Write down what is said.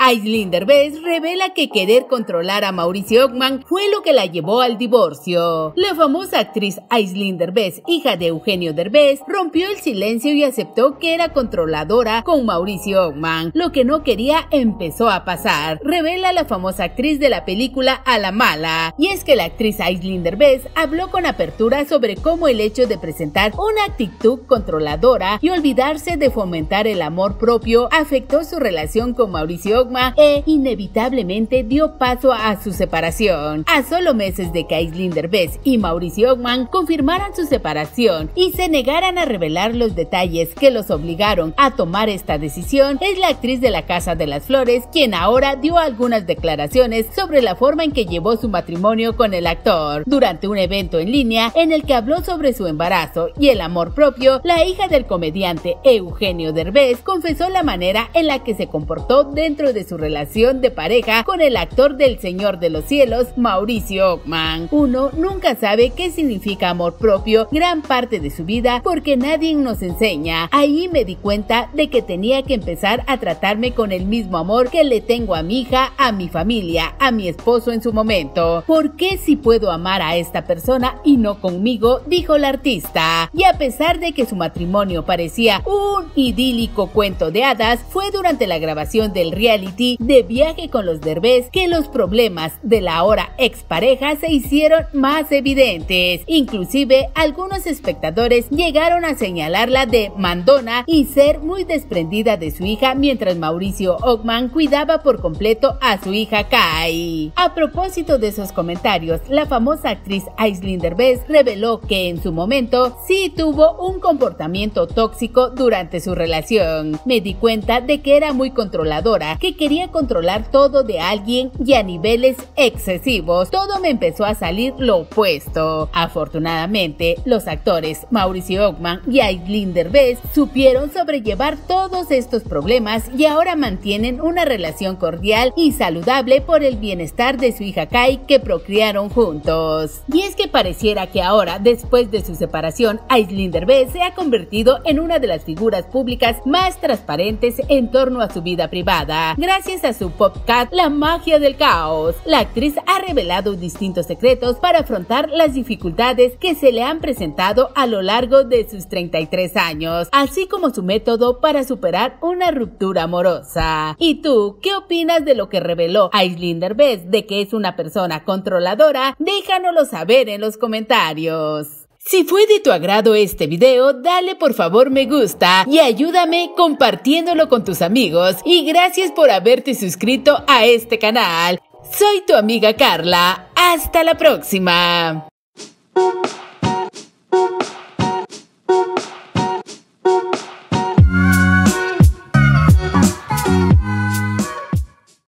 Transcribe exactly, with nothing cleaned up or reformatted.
Aislinn Derbez revela que querer controlar a Mauricio Ockman fue lo que la llevó al divorcio. La famosa actriz Aislinn Derbez, hija de Eugenio Derbez, rompió el silencio y aceptó que era controladora con Mauricio Ockman. Lo que no quería empezó a pasar, revela la famosa actriz de la película A la Mala. Y es que la actriz Aislinn Derbez habló con apertura sobre cómo el hecho de presentar una actitud controladora y olvidarse de fomentar el amor propio afectó su relación con Mauricio Ockman e inevitablemente dio paso a su separación. A solo meses de que Aislinn Derbez y Mauricio Ockman confirmaran su separación y se negaran a revelar los detalles que los obligaron a tomar esta decisión, es la actriz de La Casa de las Flores quien ahora dio algunas declaraciones sobre la forma en que llevó su matrimonio con el actor. Durante un evento en línea en el que habló sobre su embarazo y el amor propio, la hija del comediante Eugenio Derbez confesó la manera en la que se comportó dentro de su relación de pareja con el actor del Señor de los Cielos, Mauricio Ockman. Uno nunca sabe qué significa amor propio gran parte de su vida porque nadie nos enseña. Ahí me di cuenta de que tenía que empezar a tratarme con el mismo amor que le tengo a mi hija, a mi familia, a mi esposo en su momento. ¿Por qué si puedo amar a esta persona y no conmigo?, dijo la artista. Y a pesar de que su matrimonio parecía un idílico cuento de hadas, fue durante la grabación del reality de Viaje con los Derbez que los problemas de la ahora expareja se hicieron más evidentes. Inclusive, algunos espectadores llegaron a señalarla de mandona y ser muy desprendida de su hija mientras Mauricio Ockman cuidaba por completo a su hija Kai. A propósito de esos comentarios, la famosa actriz Aislinn Derbez reveló que en su momento sí tuvo un comportamiento tóxico durante su relación. Me di cuenta de que era muy controladora, que quería controlar todo de alguien y a niveles excesivos. Todo me empezó a salir lo opuesto. Afortunadamente, los actores Mauricio Ockman y Aislinn Derbez supieron sobrellevar todos estos problemas y ahora mantienen una relación cordial y saludable por el bienestar de su hija Kai que procrearon juntos. Y es que pareciera que ahora, después de su separación, Aislinn Derbez se ha convertido en una de las figuras públicas más transparentes en torno a su vida privada. Gracias a su podcast La Magia del Caos, la actriz ha revelado distintos secretos para afrontar las dificultades que se le han presentado a lo largo de sus treinta y tres años, así como su método para superar una ruptura amorosa. ¿Y tú qué opinas de lo que reveló Aislinn Derbez de que es una persona controladora? Déjanoslo saber en los comentarios. Si fue de tu agrado este video, dale por favor me gusta y ayúdame compartiéndolo con tus amigos. Y gracias por haberte suscrito a este canal. Soy tu amiga Carla. Hasta la próxima.